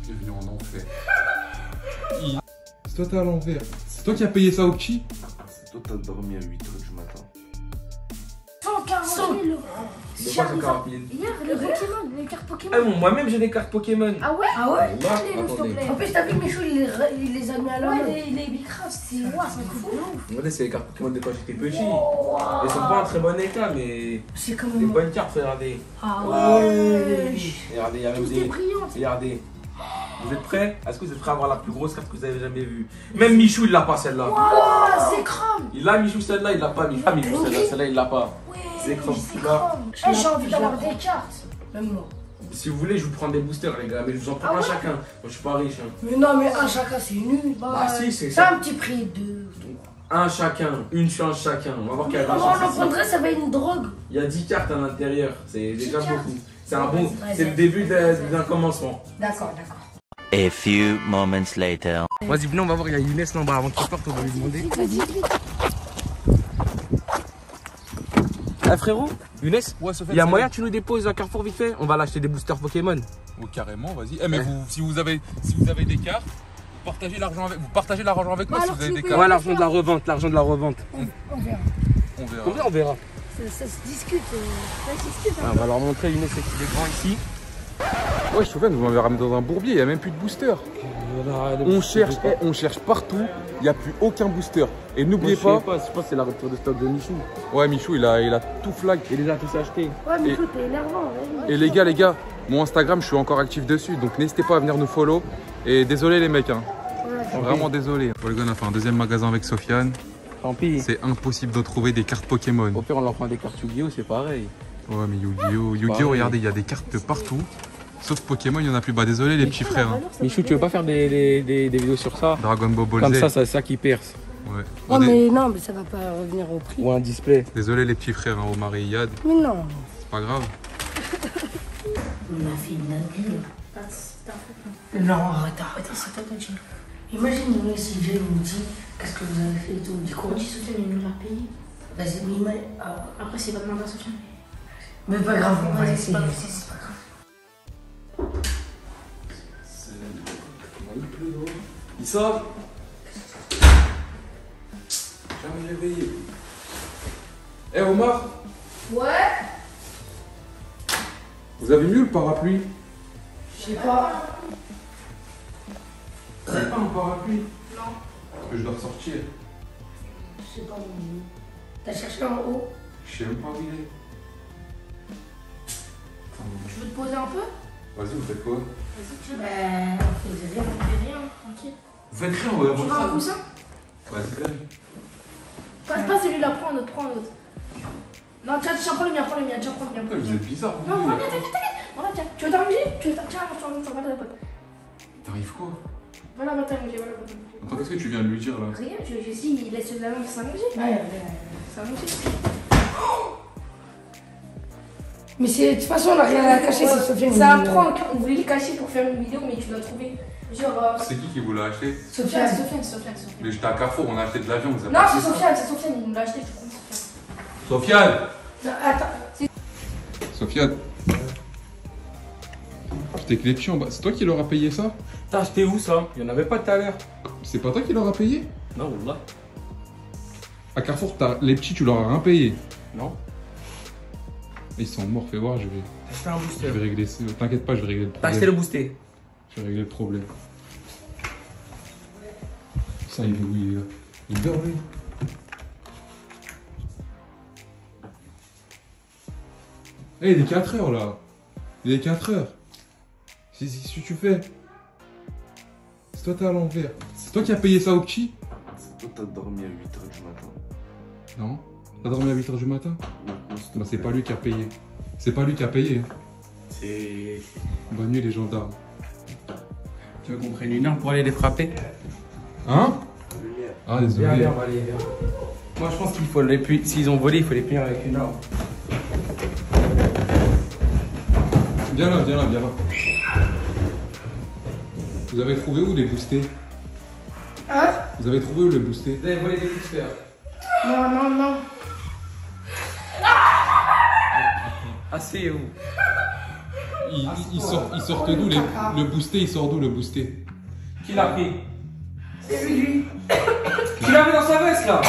Il est venu en enfer. C'est toi, t'es à l'envers. C'est toi qui as payé ça au petit? C'est toi, t'as dormi à 8h du matin. 140 000 euros. De quoi 140 000? Hier, les Pokémon, les cartes Pokémon. Ah bon, moi-même j'ai des cartes Pokémon. Ah ouais? Ah ouais? Allez, s'il te plaît. En plus, t'as vu que Michou, il les a mis à l'envers. Ouais, les Bicraft, c'est ouah, ça coûte de ouf. Regardez, c'est les cartes Pokémon de quand j'étais petit. Elles sont pas en très bon état, mais C'est des comme. bonnes cartes, regardez. Ah ouais. Regardez, il y a même Tout est des. brillant. Regardez. Vous êtes prêts? Est-ce que vous êtes prêts à avoir la plus grosse carte que vous avez jamais vue? Même Michou, il l'a pas celle-là. Ouah, c'est crame. Il a Michou celle-là, il l'a pas. Michou, celle-là, il l'a pas. Ouais, C'est crame. c'est crame. Eh, j'ai envie d'avoir des cartes. Même moi. Si vous voulez, je vous prends des boosters, les gars, mais je vous en prends un chacun. Moi, je suis pas riche. Hein. Mais non, mais un chacun, c'est nul. Bah, si, c'est C'est ça. un petit prix de. Un chacun, une chance chacun. On va voir quelle est la Comment on en chance. prendrait, ça va être une drogue. Il y a 10 cartes à l'intérieur, c'est déjà 10 cartes. beaucoup. C'est un bon, c'est le début d'un commencement. D'accord, d'accord. A few moments later. Vas-y, venez, on va voir, il y a Younes là-bas. Avant qu'il parte, on va lui demander. Vas-y. Ah frérot, Younes, Ouais, Sofiane, il y a ça moyen va. que tu nous déposes à Carrefour vite fait? On va l'acheter des boosters Pokémon. Oh, carrément, vas-y. Eh, mais vous, si vous avez des cartes, vous partagez l'argent avec moi si alors, vous avez s'il des vous cartes. Ouais, l'argent de la revente, l'argent de la revente. On verra. On verra. Combien on verra? Ça se discute. Ça se discute. Ah, on va leur montrer Younes qu'il est grand ici. Ouais, Sofiane, vous m'avez ramené dans un bourbier, il n'y a même plus de booster. On cherche partout, il n'y a plus aucun booster. Et n'oubliez pas. Je pense que c'est la rupture de stock de Michou. Ouais, Michou, il a tout flag. Il les a tous achetés. Ouais, mais Et- écoute, t'es énervant. Vas-y. Et les gars, mon Instagram, je suis encore actif dessus, donc n'hésitez pas à venir nous follow. Et désolé les mecs, hein. Ouais. Vraiment désolé. Bon les gars, on a fait un deuxième magasin avec Sofiane. Tant pis. C'est impossible de trouver des cartes Pokémon. Au pire, on leur prend des cartes Yu-Gi-Oh, c'est pareil. Ouais, mais Yu-Gi-Oh, Pareil. regardez, il y a des cartes de partout. Sauf Pokémon, il n'y en a plus. Bah désolé les petits frères. Hein. Michou, tu veux pas faire des vidéos sur ça? Dragon Ball Comme Z. ça, c'est ça qui perce. Ouais. Ouais, Bon, mais non, mais ça va pas revenir au prix. Ou un display. Désolé les petits frères, hein, Omar et Iyad. Mais non. C'est pas grave. On a fait une dinguerie. Non, arrête. C'est toi, t'as dit. Imagine, nous, si Jay nous dit qu'est-ce que vous avez fait et tout. Du coup, On dit Sofiane, il nous l'a payé. vas-y, mais Après, c'est pas demander à Sofiane. mais pas grave, on va Vas-y, essayer. c'est pas grave. Il sort. Jamais réveillé. Eh Omar, Ouais. vous avez mis où le parapluie? Je sais pas. Vous avez pas un parapluie? Non. Parce que je dois ressortir. Je sais pas où. T'as cherché en haut? Je sais même pas où il est. Tu veux te poser un peu? Vas-y, vous faites quoi? Vas-y, Ben, on faisait rien. on fait rien, tranquille. Vous faites rien, on va Tu veux un voir ça. coussin? Vas-y, vas-y. Pas celui-là, prends un autre, prends un autre. Non, tiens, prends le mien, prends le mien, tiens, prends le mien. Putain, vous êtes bizarre. Non, vous. prends le mien, t'inquiète. Voilà, tiens. Tu veux t'arranger? Tiens, on va la pote. T'arrives quoi? Voilà, va t'arranger, voilà, va t'arranger. Attends, qu'est-ce que tu viens de lui dire là? Rien, je dis, il laisse la main s'allonger. Ouais, S'allonger. mais de toute façon, on a rien à cacher, c'est Sofiane. C'est un prank, on voulait le cacher pour faire une vidéo, mais tu dois trouver. Genre. C'est qui vous l'a acheté? Sofiane. Sofiane. Mais j'étais à Carrefour, on a acheté de l'avion, vous avez Non, acheté c'est ça. Sofiane, il nous l'a acheté, tu comprends, Sofiane. Sofiane! Non, attends. Sofiane. Putain, que les petits en bas. C'est toi qui leur a payé ça? T'as acheté où ça? Il y en avait pas tout à l'heure. C'est pas toi qui leur a payé? Non, là. À Carrefour, les petits, tu leur as rien payé. Non. Ils sont morts, fais voir, je vais T'as acheté un booster. régler ça. T'inquiète pas, je vais régler le T'as problème. acheté le booster. Je vais régler le problème. Ça, il est où il est là? Il dort lui. Eh, il est 4h là. Il est 4h. C'est ce que tu fais. C'est toi, t'es à l'envers. C'est toi qui as payé ça au petit? C'est toi, t'as dormi à 8h du matin. Non. T'as dormi à 8h du matin? Maintenant, s'il te Bah, c'est plaît. pas lui qui a payé. C'est pas lui qui a payé. C'est. Bonne nuit les gendarmes. Tu veux qu'on prenne une heure pour aller les frapper? Hein? Ah, désolé. Viens, on va aller. Viens. Moi, je pense qu'il faut les punir. S'ils ont volé, il faut les punir avec une arme. Viens là, viens là, viens là. Vous avez trouvé où les boostés? Hein? Vous avez trouvé où les boostés? Vous avez volé des boosters. Non. Asseyez-vous. Ils sortent d'où le boosté, il sort d'où le boosté? Qui l'a pris? C'est lui. Qui l'a mis dans sa veste là?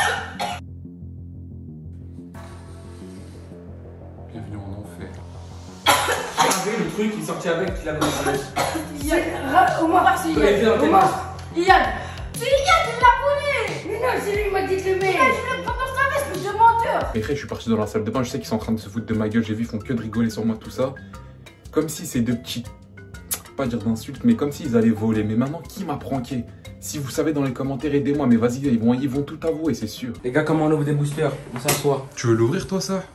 Bienvenue en enfer. Regardez le truc, il est sorti avec, il l'a mis dans sa veste. Omar, c'est Toi, il est Yann. dans tes Omar. mains. Yann. C'est Yann, je la connais. Mais non, c'est lui qui m'a dit de le mettre. Je l'ai pas dans sa veste, mais je menteur. Mais frère, je suis parti dans la salle de bain, je sais qu'ils sont en train de se foutre de ma gueule, j'ai vu, ils font que de rigoler sur moi, tout ça. Comme si ces deux petits, pas dire d'insultes, mais comme s'ils allaient voler. Mais maintenant, qui m'a pranké? Si vous savez dans les commentaires, aidez-moi, mais vas-y, ils vont tout avouer, c'est sûr. Les gars, comment on ouvre des boosters? On s'assoit. Tu veux l'ouvrir toi ça?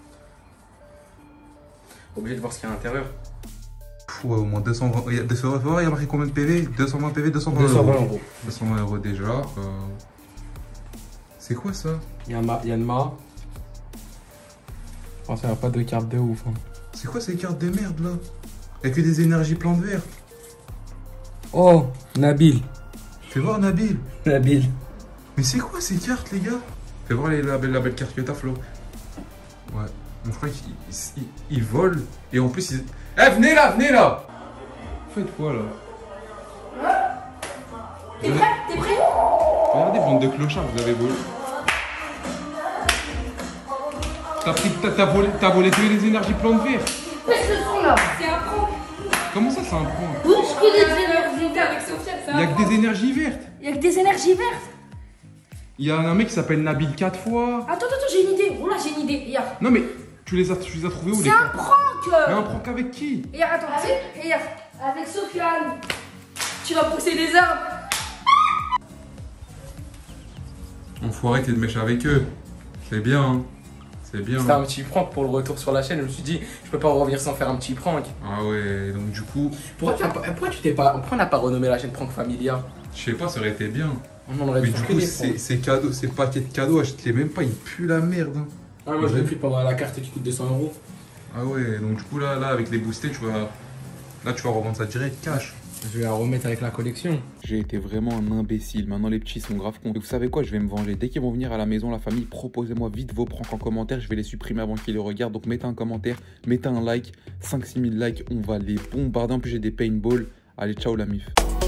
Obligé de voir ce qu'il y a à l'intérieur. Ouais, au moins 220. Il y a marqué combien de PV? 220 PV, 220 euros. 220 euros. 220 euros déjà. C'est quoi ça? Yanma. Je pense qu'il n'y a pas de carte de ouf. Hein. C'est quoi ces cartes de merde là? Il y a que des énergies plantes vertes. Oh, Nabil. Fais voir Nabil. Nabil. Mais c'est quoi ces cartes les gars? Fais voir la belle carte que t'as Flo. Ouais. Mon frère il vole. Et en plus il... Eh venez là! Faites quoi là? T'es prêt? T'es prêt? Regardez, bande de clochards, vous avez volé. T'as volé toutes les énergies plantes vertes. Baisse le son là. C'est un prank. Comment ça c'est un prank? Oui, je connais des énergies vertes avec Sophia. Il y a que des énergies vertes. Il y a que des énergies vertes. Il y a un mec qui s'appelle Nabil 4 fois. Attends, j'ai une idée. Oh là, j'ai une idée. Regarde. Non mais tu les as trouvés où C'est les un cartes? prank. Mais un prank avec qui? Regarde, attends, tu sais, regarde. Avec Sofiane. Tu vas pousser des arbres. Enfoiré, t'es de mèche avec eux. C'est bien, hein. C'est bien. C'était un petit prank pour le retour sur la chaîne. Je me suis dit, je peux pas revenir sans faire un petit prank. Ah ouais, donc du coup, Pourquoi on n'a pas renommé la chaîne Prank Familia? je sais pas, ça aurait été bien. On aurait Mais dû du faire que coup, des pranks. ces cadeaux, ces paquets de cadeaux, achetez-les même pas, ils puent la merde. Hein. Ah, moi je l'ai pris pour avoir la carte qui coûte 200 euros. Ah ouais, donc du coup là avec les boostés, tu vas revendre ça direct, cash. Je vais la remettre avec la collection. J'ai été vraiment un imbécile. Maintenant, les petits sont grave cons. Et vous savez quoi? Je vais me venger. Dès qu'ils vont venir à la maison, la famille, proposez-moi vite vos pranks en commentaire. Je vais les supprimer avant qu'ils les regardent. Donc, mettez un commentaire, mettez un like. 5-6 000 likes, on va les bombarder. En plus, j'ai des paintballs. Allez, ciao la mif.